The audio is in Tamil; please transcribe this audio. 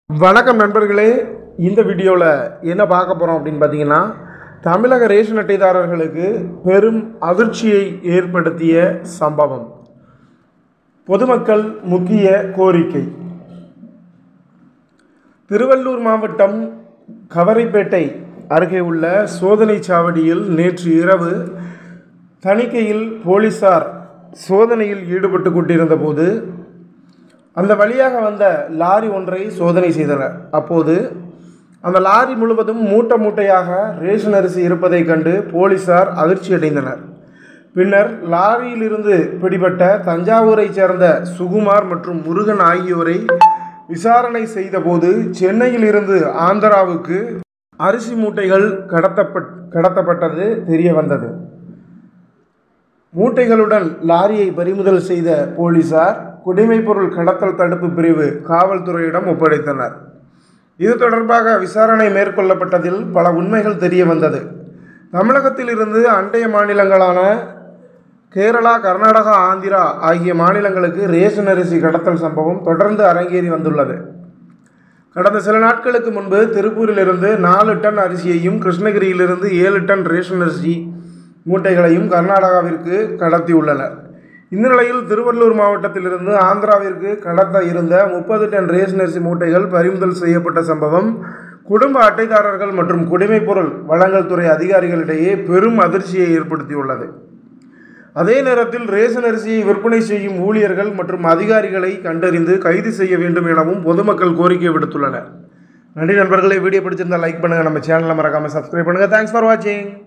வணக்கம் நண்பர்களே, இந்த வீடியோவில் என்ன பார்க்க போகிறோம் அப்படின்னு பார்த்தீங்கன்னா, தமிழக ரேஷன் அட்டைதாரர்களுக்கு பெரும் அதிர்ச்சியை ஏற்படுத்திய சம்பவம். பொதுமக்கள் முக்கிய கோரிக்கை. திருவள்ளூர் மாவட்டம் கவரைப்பேட்டை அருகே உள்ள சோதனை சாவடியில் நேற்று இரவு தணிக்கையில் போலீசார் சோதனையில் ஈடுபட்டு கொண்டிருந்த போது அந்த வழியாக வந்த லாரி ஒன்றை சோதனை செய்தனர். அப்போது அந்த லாரி முழுவதும் மூட்டை மூட்டையாக ரேஷன் அரிசி இருப்பதைக் கண்டு போலீசார் அதிர்ச்சி அடைந்தனர். பின்னர் லாரியிலிருந்து பிடிபட்ட தஞ்சாவூரைச் சேர்ந்த சுகுமார் மற்றும் முருகன் ஆகியோரை விசாரணை செய்தபோது சென்னையில் இருந்து ஆந்திராவுக்கு அரிசி மூட்டைகள் கடத்தப்பட்டது தெரிய வந்தது. மூட்டைகளுடன் லாரியை பறிமுதல் செய்த போலீசார் குடிமைப்பொருள் கடத்தல் தடுப்பு பிரிவு காவல்துறையிடம் ஒப்படைத்தனர். இது தொடர்பாக விசாரணை மேற்கொள்ளப்பட்டதில் பல உண்மைகள் தெரிய வந்தது. தமிழகத்தில் இருந்து அண்டைய மாநிலங்களான கேரளா, கர்நாடகா, ஆந்திரா ஆகிய மாநிலங்களுக்கு ரேஷன் அரிசி கடத்தல் சம்பவம் தொடர்ந்து அரங்கேறி வந்துள்ளது. கடந்த சில நாட்களுக்கு முன்பு திருப்பூரிலிருந்து 4 டன் அரிசியையும் கிருஷ்ணகிரியிலிருந்து 7 டன் ரேஷன் அரிசி மூட்டைகளையும் கர்நாடகாவிற்கு கடத்தியுள்ளனர். இந்த நிலையில் திருவள்ளூர் மாவட்டத்திலிருந்து ஆந்திராவிற்கு கடத்த இருந்த 30 டன் ரேஷன் அரிசி மூட்டைகள் பறிமுதல் செய்யப்பட்ட சம்பவம் குடும்ப அட்டைதாரர்கள் மற்றும் குடிமைப்பொருள் வழங்கல் துறை அதிகாரிகளிடையே பெரும் அதிர்ச்சியை ஏற்படுத்தியுள்ளது. அதே நேரத்தில் ரேஷன் அரிசியை விற்பனை செய்யும் ஊழியர்கள் மற்றும் அதிகாரிகளை கண்டறிந்து கைது செய்ய வேண்டும் எனவும் பொதுமக்கள் கோரிக்கை விடுத்துள்ளனர். நன்றி நண்பர்களே, வீடியோ பிடிச்சிருந்தால் லைக் பண்ணுங்கள், நம்ம சேனலை மறக்காமல் சப்ஸ்கிரைப் பண்ணுங்கள். தேங்க்ஸ் ஃபார் வாட்சிங்.